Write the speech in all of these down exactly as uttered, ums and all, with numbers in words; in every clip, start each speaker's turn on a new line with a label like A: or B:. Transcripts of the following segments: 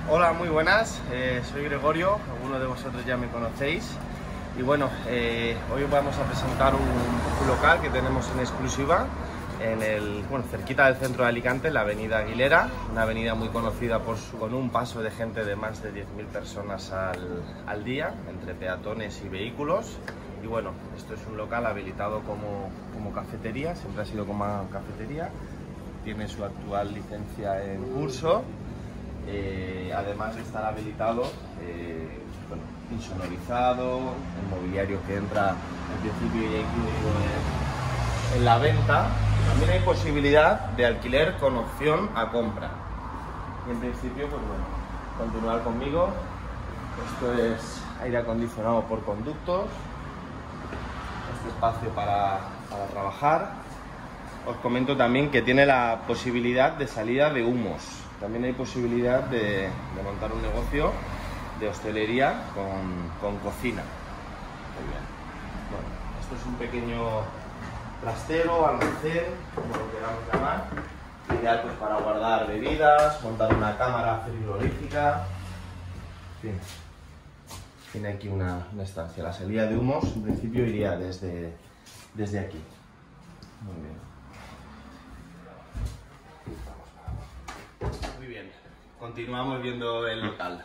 A: Hola, muy buenas, eh, soy Gregorio, algunos de vosotros ya me conocéis y bueno, eh, hoy vamos a presentar un, un local que tenemos en exclusiva en el, bueno, cerquita del centro de Alicante, en la avenida Aguilera, una avenida muy conocida por su, con un paso de gente de más de diez mil personas al, al día, entre peatones y vehículos. Y bueno, esto es un local habilitado como, como cafetería, siempre ha sido como cafetería, tiene su actual licencia en curso. Eh, además de estar habilitado, eh, bueno, insonorizado, el mobiliario que entra en principio ya incluido en, en la venta. También hay posibilidad de alquiler con opción a compra. Y en principio, pues bueno, continuar conmigo. Esto es aire acondicionado por conductos, este espacio para, para trabajar. Os comento también que tiene la posibilidad de salida de humos. También hay posibilidad de, de montar un negocio de hostelería con, con cocina. Muy bien. Bueno, esto es un pequeño trastero, almacén, como lo queramos llamar. Ideal pues para guardar bebidas, montar una cámara frigorífica. En fin, tiene aquí una, una estancia. La salida de humos en principio iría desde, desde aquí. Muy bien. Muy bien, continuamos viendo el local.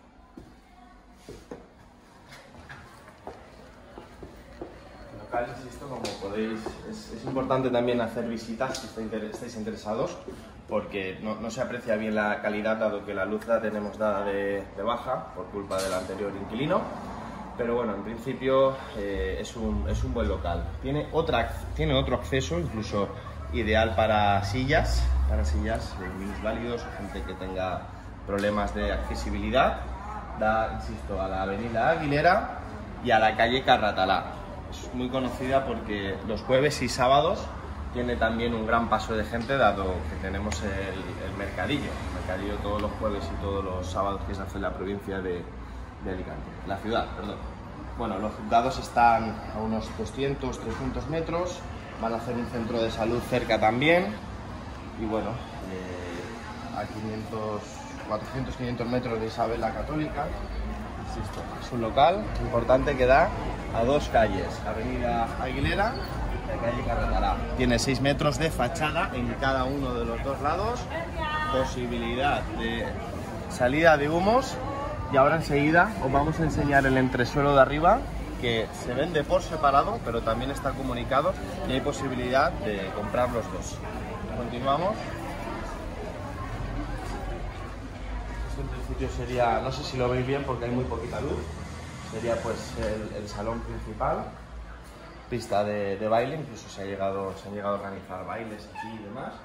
A: El local, insisto, como podéis, es, es importante también hacer visitas si estáis interesados, porque no, no se aprecia bien la calidad, dado que la luz la tenemos dada de, de baja por culpa del anterior inquilino. Pero bueno, en principio eh, es, un, es un buen local. Tiene, otra, tiene otro acceso, incluso ideal para sillas, para sillas de minusválidos o gente que tenga problemas de accesibilidad. Da, insisto, a la avenida Aguilera y a la calle Carratalá. Es muy conocida porque los jueves y sábados tiene también un gran paso de gente, dado que tenemos el, el mercadillo. El mercadillo todos los jueves y todos los sábados que se hace en la provincia de, de Alicante, la ciudad, perdón. Bueno, los juzgados están a unos doscientos a trescientos metros. Van a hacer un centro de salud cerca también. Y bueno, eh, a quinientos, cuatrocientos a quinientos metros de Isabel la Católica. Insisto, es un local importante que da a dos calles, avenida Aguilera y la calle Carratalá. Tiene seis metros de fachada en cada uno de los dos lados, posibilidad de salida de humos. Y ahora enseguida os vamos a enseñar el entresuelo de arriba, que se vende por separado, pero también está comunicado y hay posibilidad de comprar los dos. Continuamos. Esto en principio sería, no sé si lo veis bien porque hay muy poquita luz, sería pues el, el salón principal, pista de, de baile, incluso se, ha llegado, se han llegado a organizar bailes aquí y demás.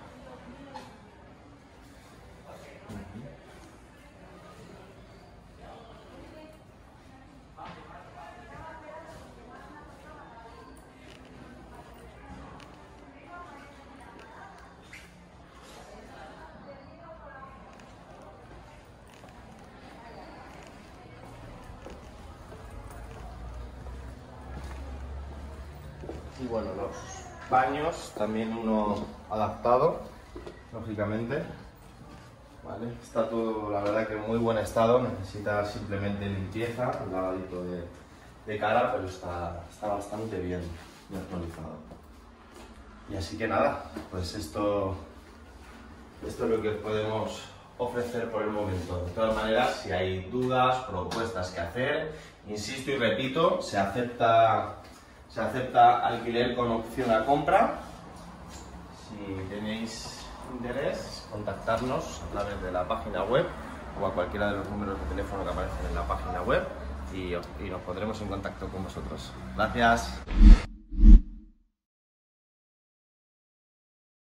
A: Y bueno, los baños, también uno adaptado, lógicamente. Vale, está todo, la verdad, que en muy buen estado, necesita simplemente limpieza, un lavadito de, de cara, pero está, está bastante bien actualizado. Y así que nada, pues esto, esto es lo que podemos ofrecer por el momento. De todas maneras, si hay dudas, propuestas que hacer, insisto y repito, se acepta... Se acepta alquiler con opción a compra. Si tenéis interés, contactarnos a través de la página web o a cualquiera de los números de teléfono que aparecen en la página web y, y nos pondremos en contacto con vosotros. Gracias.